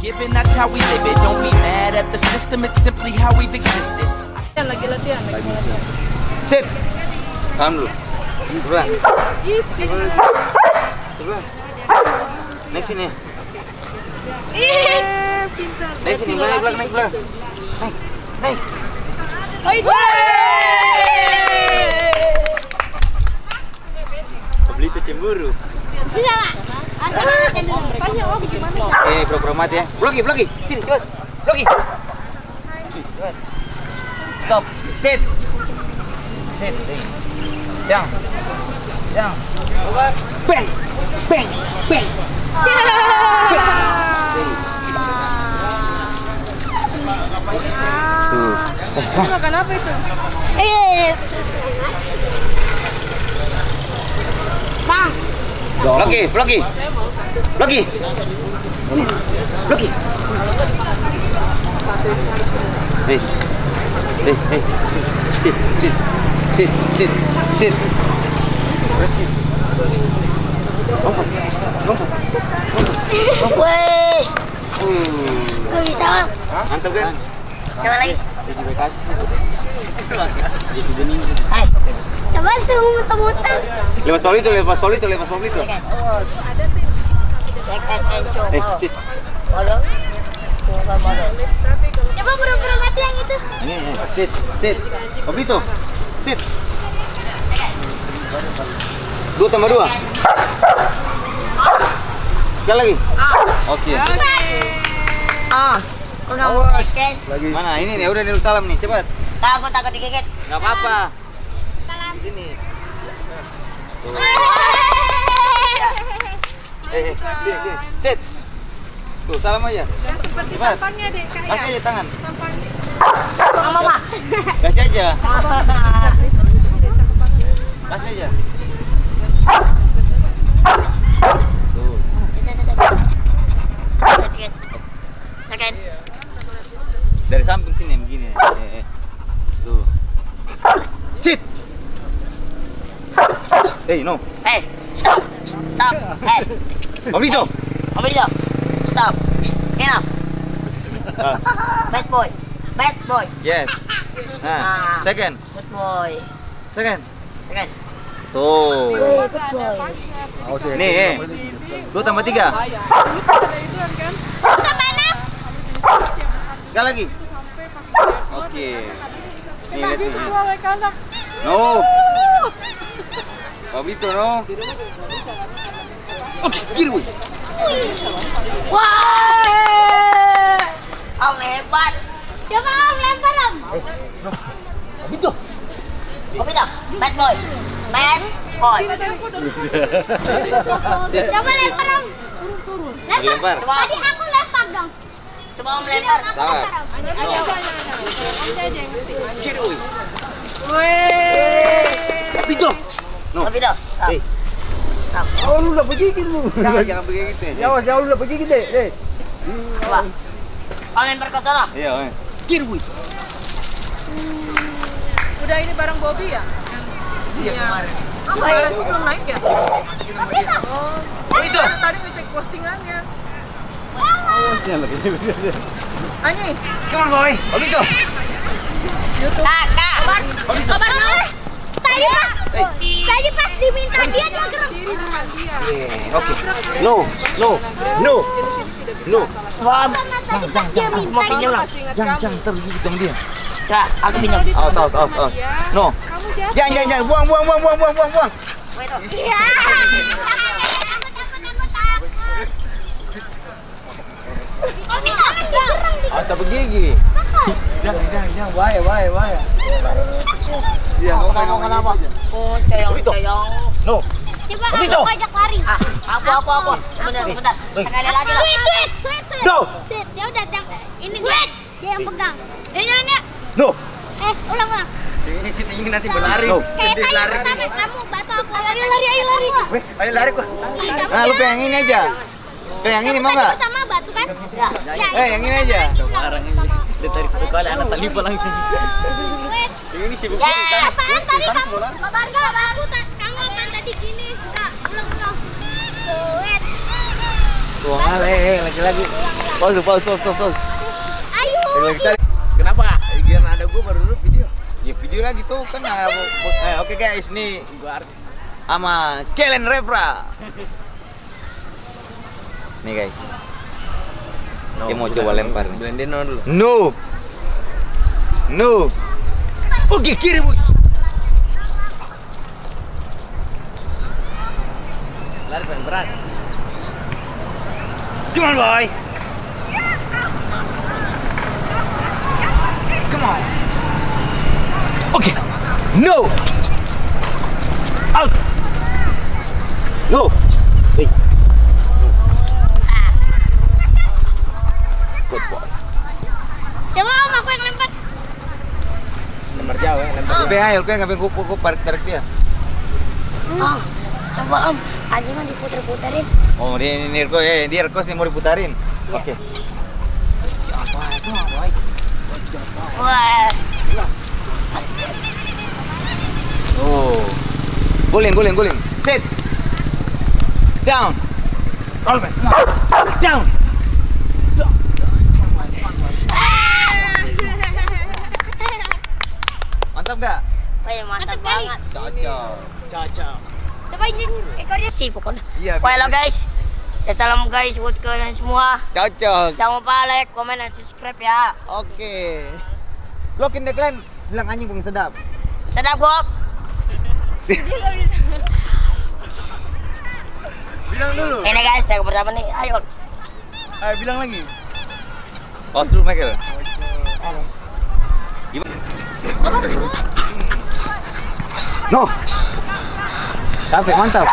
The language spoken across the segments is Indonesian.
given, that's how we live it. Don't be mad at the system, it's simply how we've existed. Lagi latihan. Sit. Tahan dulu. Sebelah. Sebelah. Naik sini. Pintar. Naik sini, naik belah. Naik. Beli itu cemburu. Bisa, Pak. Tanya Om gimana? Pura-pura mati ya. Blogi. Sini, cepat. Blogi. Cepat. Stop. Sit. Yang. Bang. Tuh. Makan apa itu? Bang. Blogi. Hey. Sit. Lompat. Wih. Gak bisa, Bang. Mantap kan? Coba lagi. Hai. Coba suruh muter-muter. Lepas Paul itu. Sit. Coba pura-pura mati yang itu. Ini, sit. Obito. Sit. 2 tambah 2. Sekali lagi. Oke. Kok nggak mau keket? Mana? Ini nih, udah nih salam nih, cepat. Takut digigit. Nggak apa-apa. Salam. Sini. Sini. Sit. Tuh, salam aja. Seperti Cepat. tampangnya deh, Kak. Kasih aja tangan. Tampangnya. Mama, Pak. Kasih aja. Kasih aja. Tuh. Second. Dari samping sini begini. Tuh. Sit. No. Stop. Obito. Stop. Enough. Bad boy. Yes. Nah, second. Good boy. Second. Second. Tuh. Good boy. Nih, 2 tambah 3. Ada itu kan? Sekali lagi. Sampai pas Oke. Nih, lihat itu nih. oleh kanak. No. Obito, no. Oke, kiri, woi. Wah! Om hebat. Coba Om lempar Om. Obito. Bad boy. Coba lempar Om. Lempar. Tadi aku lempar dong. Coba Om lempar. Sabar. Om aja yang ngerti. Kiri, woi. Weh. Obito. No. Obito. Hey. Stop. Lu udah begigit lu. Jangan begitu. Jauh lu udah begigit deh. Coba. Om lempar ke sana. Iya, woi. Kiri, woi. Udah ini bareng Bobby ya? Iya, kemarin. Kemarin tuh belum naik ya? Obito. Tadi ngecek postingannya. Ani, Come on, boy. Obito. Kakak. Obito. Tadi pas diminta dia gerak. kiri dengan dia. Oke. No. Dia minta Jangan tergigit sama dia. Coba, aku pinjam. Aus. No. Kamu jatuh. Jangan. Buang. Iya. Atau begigi. Jangan. Bahaya. Iya, Kenapa? Oh, coyong. No. Coba Obito. aku ajak lari. Aku. Bentar. Sekali lagi lah. Sweet. No. Sweet. Ya udah, ini dia yang pegang. Ya. No. Ulang. ini sih ingin nanti berlari. No. Kayak lari. Kamu bantu aku. Ayo lari. Ayo lari kok. Nah, lu kayak yang ini aja. Kayak yang ini mau nggak? Sama batu kan? Ya. Yang ini aja. Dari satu kali anak tali langsung. Ini sibuk Ya, sini sana. apaan tadi Sana kamu? bola. Kamu apaan tadi gini? Enggak, ulang. Sweet. Tuh, lagi. Pause. Ayo. Lagi. Kenapa? Gian ada gua baru dulu video. Ya video lagi tuh kan. Oke guys, nih Gua artis. sama Kellen Refra. Nih guys. Dia mau coba lempar nih. Blendin dulu. No. Oke, kirim. Lari paling berat. Come on, boy. Come on. Okay. No. Out. No. Hey. Good boy. Coba Om, aku yang lempar. Lempar jauh ya, lempar jauh. LP ngapain kupu tarik dia. Oh, coba Om, anjing kan diputer-puterin. Oh, ini Rekos nih mau diputarin. Iya. Oke. Wah, Oh. Guling. Sit. Down. Roll back. Down. Mantap gak? wah mantap banget. Cocok. Coba izin ekornya sih pokoknya. Iya, Wah, halo guys. Ya salam guys buat kalian semua. Cocok. Jangan lupa like, komen, dan subscribe ya. Oke. Lokin the clan bilang anjing paling sedap. Sedap gok. Bilang dulu. Ini guys, yang pertama nih. Ayo. Ayo bilang lagi. Pause dulu Michael. No. Sampai mantap.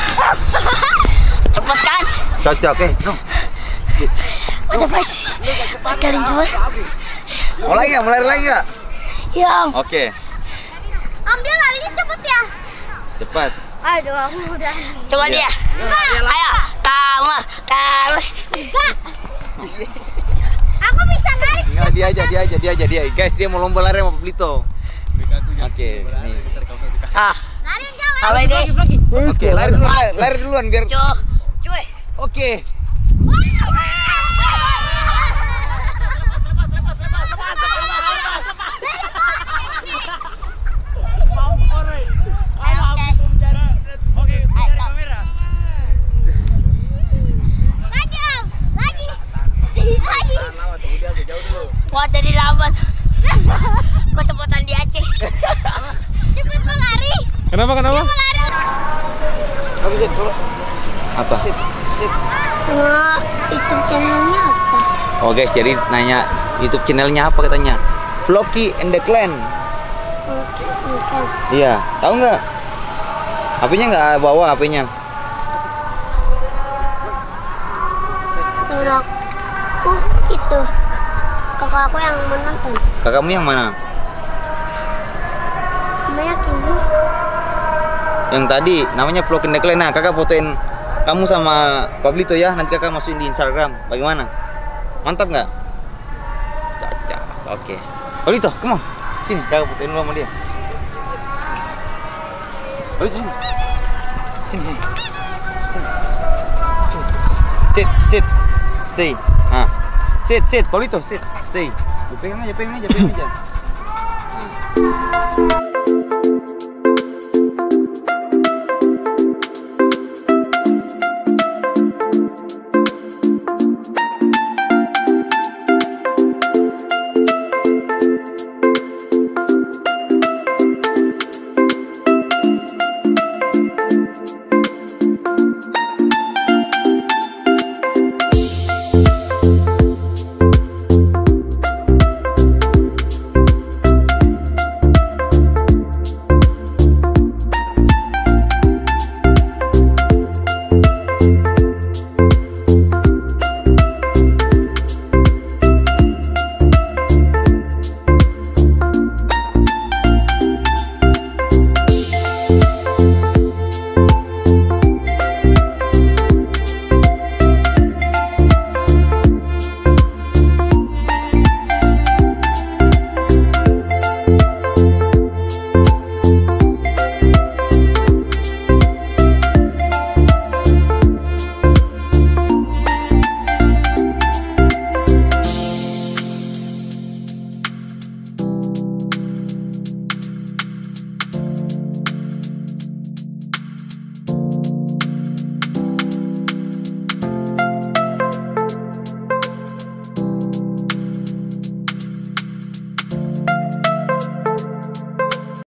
Cepet kan? Cocok no. Mantap guys. Kalian semua. Mulai lagi enggak? Ya Om. Oke. Om, dia larinya cepet ya? Cepat. Aduh, aku udah. Coba Iya. dia. Ayo, kamu. Aku bisa lari. Enggak, dia aja. Guys, dia mau lomba lari sama Pablito. Oke, nih. Lari yang jauh. Apa ini? Oke, lari duluan biar. Cuy. Oke. Wah, jadi lambat. Kok cepetan di Aceh. Cepet mau lari. Kenapa? Dia mau lari. Apa? YouTube channelnya apa? Oh guys, jadi nanya YouTube channelnya apa katanya? Floki and the Clan. Bukan. Iya, tahu nggak? HP-nya nggak bawa HP-nya. Temen aku itu. Kakak aku yang menonton. Kakakmu yang mana? Namanya Kimi. Yang tadi namanya Floki and the Clan. Nah, kakak fotoin kamu sama Pablito ya. Nanti kakak masukin di Instagram. Bagaimana? Mantap nggak? Cocok. Oke. Pablito, come on. Sini, kakak fotoin dulu sama dia. Pablito sini. Sini. Sit. Stay. Ah. Sit, Pablito, sit. Stay. Pegang aja. Nah.